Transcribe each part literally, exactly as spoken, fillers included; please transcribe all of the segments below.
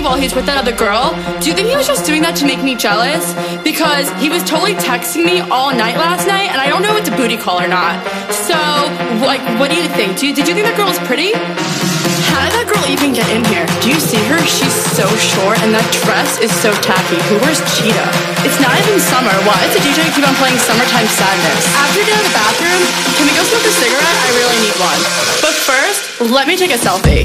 while he's with that other girl. Do you think he was just doing that to make me jealous? Because he was totally texting me all night last night, and I don't know if it's a booty call or not. So, like, what do you think? Do you, did you think that girl was pretty? How did that girl even get in here? Do you see her? She's so short, and that dress is so tacky. Who wears cheetah? It's not even summer. Why does the D J keep on playing Summertime Sadness? After we get out of the bathroom, can we go smoke a cigarette? I really need one. But first, let me take a selfie.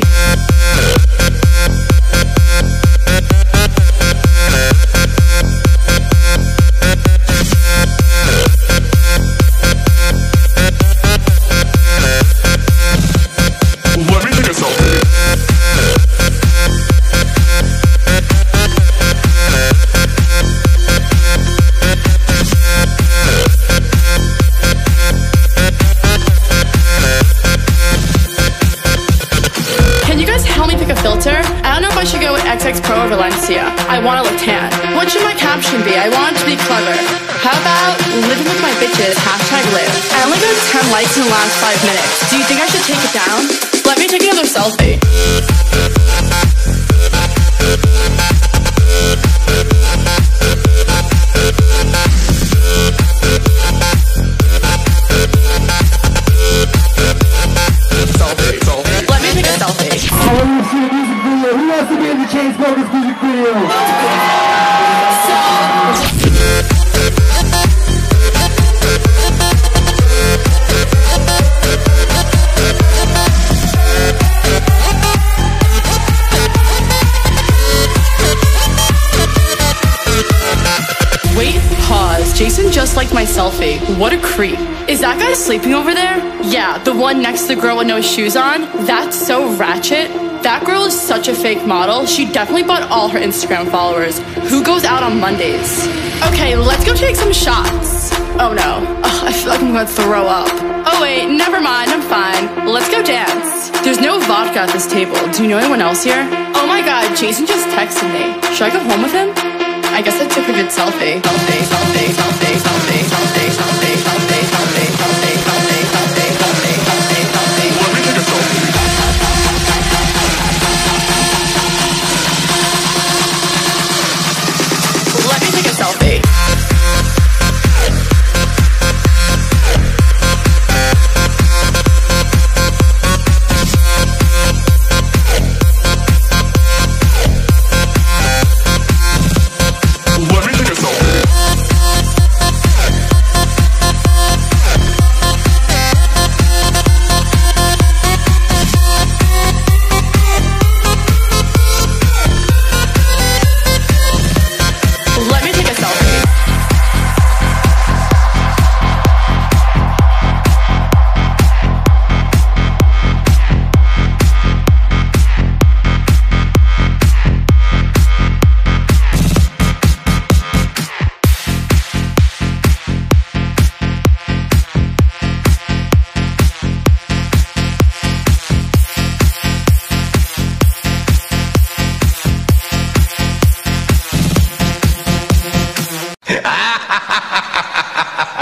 Pro or Valencia. I want to look tan. What should my caption be? I want it to be clever. How about living with my bitches, hashtag live. I only got ten likes in the last five minutes. Do you think I should take it down? Let me take another selfie. Selfie, selfie. Let me take a selfie. Who wants to be in the Chainsmokers music video? Wait, pause. Jason just liked my selfie. What a creep. Is that guy sleeping over there? Yeah, the one next to the girl with no shoes on? That's so ratchet. That girl is such a fake model. She definitely bought all her Instagram followers. Who goes out on Mondays? Okay, let's go take some shots. Oh no. Ugh, I feel like I'm gonna throw up. Oh wait, never mind, I'm fine. Let's go dance. There's no vodka at this table. Do you know anyone else here? Oh my god, Jason just texted me. Should I go home with him? I guess I took a good selfie. Selfie, selfie, selfie, selfie, selfie, selfie, selfie, selfie, selfie, selfie, selfie, selfie, selfie, selfie. Let me take a selfie. Let me take a selfie.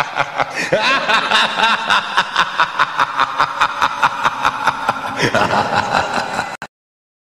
Ha ha ha ha!